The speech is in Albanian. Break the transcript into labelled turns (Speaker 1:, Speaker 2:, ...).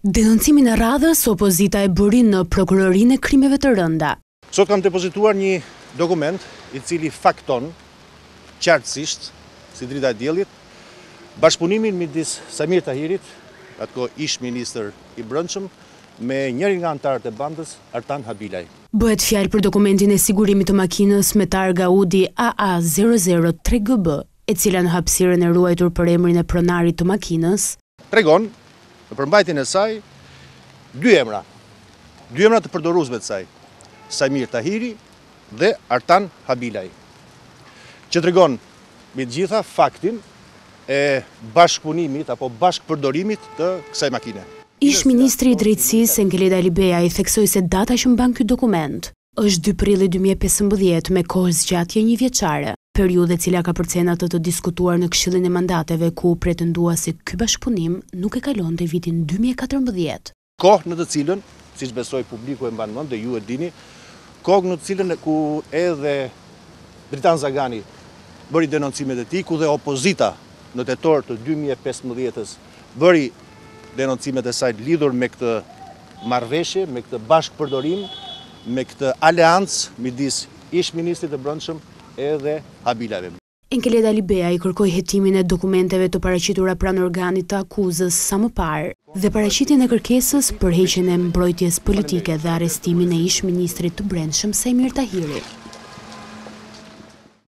Speaker 1: Denoncimin e radhës, opozita e bëri në prokurorinë e krimeve të rënda.
Speaker 2: Sot kam depozituar një dokument i cili fakton qartësisht, si drita e diellit, bashkëpunimin midis Samir Tahirit, atko ish ministër i brendshëm, me njërin nga anëtarët e bandës, Artan Habilaj.
Speaker 1: Bëhet fjalë për dokumentin e sigurimit të makinës me targa Audi AA003GB, e cila në hapësirën e ruajtur për emrin e pronarit të makinës,
Speaker 2: tregon në përmbajtjen e saj dy emra të përdoruesve të saj, Samir Tahiri dhe Artan Habilaj, që tregon me të gjitha faktin e bashkëpunimit apo bashkëpërdorimit të kësaj makine.
Speaker 1: Ish ministri i drejtësisë Engeleda Libeja i theksoi se data që mban ky dokument është 2 prilli 2015 me kohë zgjatje 1 vjeçare, periudhë e cila ka përcjell atë të diskutuar në Këshillin e Mandateve ku pretendua se ky bashkëpunim nuk e kalonte vitin 2014.
Speaker 2: Kohë në të cilën, siç besoj publiku e mban mend dhe ju e dini, kohë në të cilën ku edhe Dritan Zagani bëri denoncimet e tij, ku dhe opozita në tetor të 2015-s bëri denoncimet e saj lidhur me këtë marrëveshje, me këtë bashkëpërdorim, me këtë aleancë midis ish ministrit të brendshëm edhe Habilajve.
Speaker 1: Engeleda Libeja i kërkoi hetimin e dokumenteve të paraqitura pranë organit të akuzës sa më parë dhe paraqitjen e kërkesës për heqjen e mbrojtjes politike dhe arrestimin e ish ministrit të brendshëm Samir Tahiri.